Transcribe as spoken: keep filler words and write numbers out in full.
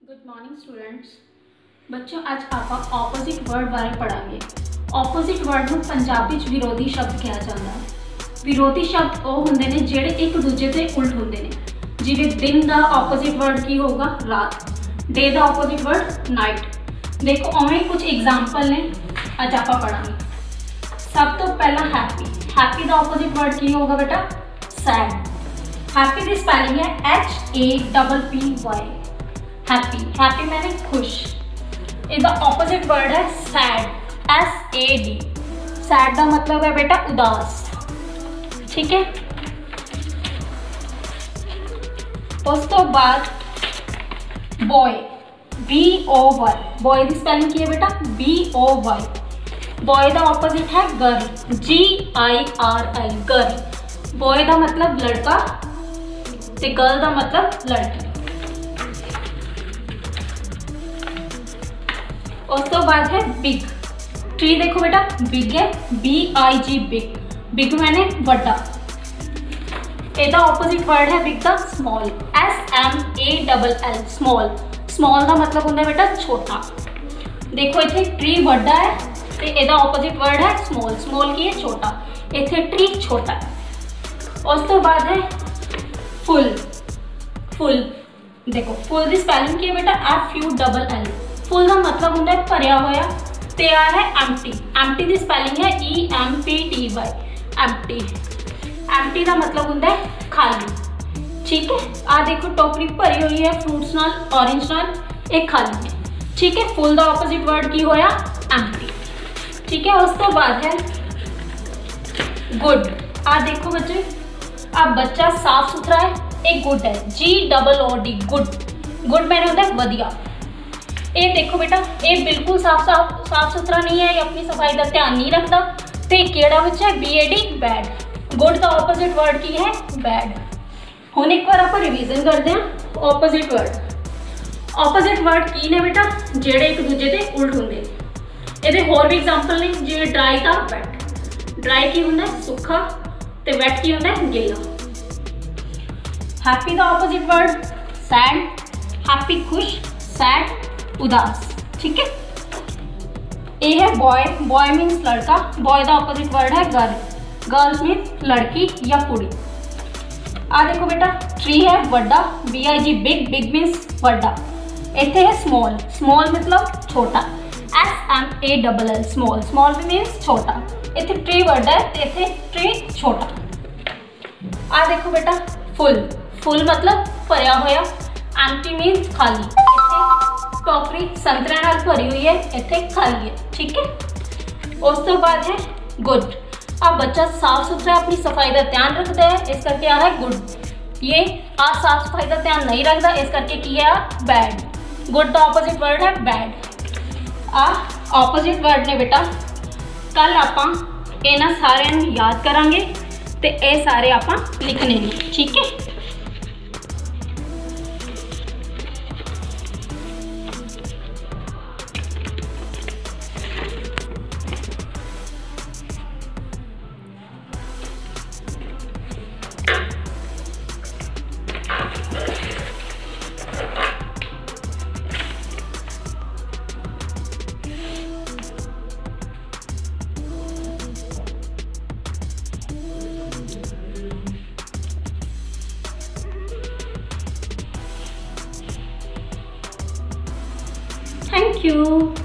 Good morning students. बच्चों आज ਆਪਾਂ ऑपोजिट वर्ड बारे पढ़ांगे। ऑपोजिट वर्ड ਨੂੰ ਪੰਜਾਬੀ ਵਿੱਚ ਵਿਰੋਧੀ ਸ਼ਬਦ ਕਿਹਾ ਜਾਂਦਾ ਹੈ। ਵਿਰੋਧੀ ਸ਼ਬਦ ਉਹ ਹੁੰਦੇ ਨੇ ਜਿਹੜੇ ਇੱਕ ਦੂਜੇ ਦੇ ਉਲਟ ਹੁੰਦੇ ਨੇ। ਜਿਵੇਂ ਦਿਨ ਦਾ ऑपोजिट वर्ड ਕੀ ਹੋਊਗਾ? ਰਾਤ। ਡੇ ਦਾ ऑपोजिट वर्ड ਨਾਈਟ। ਦੇਖੋ ਉਵੇਂ ਕੁਝ ਐਗਜ਼ਾਮਪਲ ਨੇ ਅੱਜ ਆਪਾਂ ਪढ़ांगे। ਸਭ ਤੋਂ ਪਹਿਲਾਂ हैप्पी। हैप्पी ਦਾ ऑपोजिट वर्ड ਕੀ ਹੋਊਗਾ बेटा? सैड। हैप्पी ਦੀ स्पेलिंग है H A double P Y. Happy happy मैंने खुश। इसका ऑपोजिट वर्ड है sad S A D. Sad का मतलब है बेटा उदास। ठीक है। उस तो बाद boy B O Y. Boy की स्पेलिंग की है बेटा बी ओ वाई। बॉय का ऑपोजिट है girl G I R I girl. Boy का मतलब लड़का ते गर्ल का मतलब लड़की। उस तो बाद है बिग। ट्री देखो बेटा बिग है B I G big. Big मैंने बड़ा। ਇਹਦਾ ऑपोजिट वर्ड है बिग का small S M A double L small. Small का मतलब होता है बेटा छोटा। देखो इतने ट्री बड़ा है तो ਇਹਦਾ ऑपोजिट वर्ड है स्मॉल। स्मॉल की है छोटा। इतने ट्री छोटा है। उस तो बाद है फुल। फुल देखो फुल की स्पेलिंग की है बेटा F U double L. Full का मतलब होता है भरिया होया। ते आ है एम्प्टी। एम्प्टी की स्पेलिंग है E M P T Y empty. Empty का मतलब होता है खाली। ठीक है। आ देखो टोकरी भरी हुई है फ्रूट्स नाल ऑरेंज नाल, एक खाली है। ठीक है। फुल का ऑपोजिट वर्ड की होया? एम्प्टी। ठीक है। उस तो बाद है गुड। आ देखो बच्चे आ बच्चा साफ सुथरा है, एक गुड है G double O D good. Good मैंने होता है वधिया। ये देखो बेटा ये बिल्कुल साफ साफ साफ सुथरा नहीं है, अपनी सफाई का ध्यान नहीं रखता। तो केड़ा बच्चा है B A D bad. Good का ऑपोजिट वर्ड की है बैड। हुण एक बार आप रिवीजन करते हैं ऑपोजिट वर्ड। ऑपोजिट वर्ड की ने बेटा जेड़े एक दूजे के उल्ट होंगे। ये होर भी एग्जाम्पल ने जिवें ड्राई का वैट। ड्राई की होंदा है सुखा ते वैट की होंदा है गिला। हैप्पी का ऑपोजिट वर्ड सैड। हैप्पी खुश सैड उदास। ठीक है। ये है बॉय। बॉय मीन्स लड़का। बॉय का ऑपोजिट वर्ड है गर्ल। गर्ल्स मीन्स लड़की या कुड़ी। आ देखो बेटा ट्री है बड़ा B I G big. Big means बड़ा। इतने है स्मॉल। स्मॉल मतलब छोटा S M A double L small. Small भी मीन्स छोटा। इतने ट्री बड़ा है इतने ट्री छोटा। आ देखो बेटा फुल। फुल मतलब भरिया होया। एम्प्टी मीन्स खाली। टोकरी संतरे नाल भरी हुई है, इतने खाली है। ठीक है। उस तो बाद है गुड। अब बच्चा साफ सुथरा अपनी सफाई का ध्यान रखता है, इस करके आ है गुड। ये आ साफ सफाई का ध्यान नहीं रखता, इस करके की है बैड। गुड का ऑपोजिट वर्ड है बैड। आ ऑपोजिट वर्ड ने बेटा कल आपां इन्हां सारिਆਂ ਨੂੰ याद करांगे ते ये सारे आपां लिखने ने। ठीक है। Thank you.